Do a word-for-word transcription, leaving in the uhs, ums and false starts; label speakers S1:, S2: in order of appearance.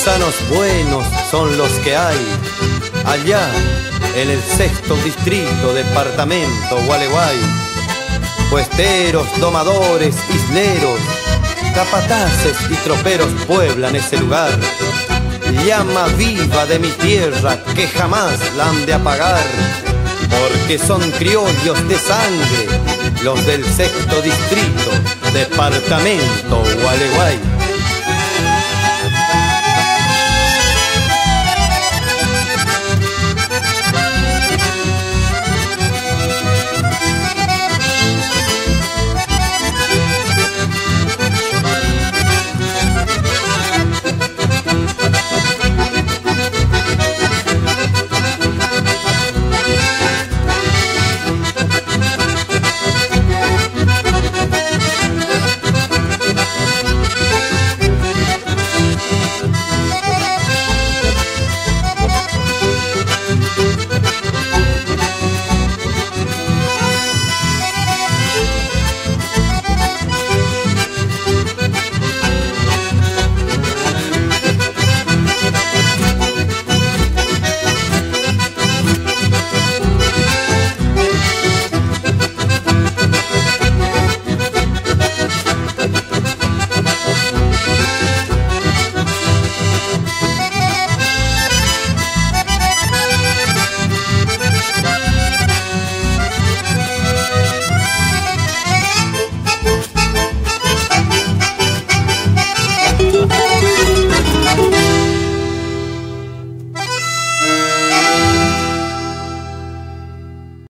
S1: paisanos buenos son los que hay allá en el sexto distrito, departamento Gualeguay. Puesteros, domadores, isleros, capataces y troperos pueblan ese lugar. Llama viva de mi tierra que jamás la han de apagar, porque son criollos de sangre los del sexto distrito, departamento Gualeguay.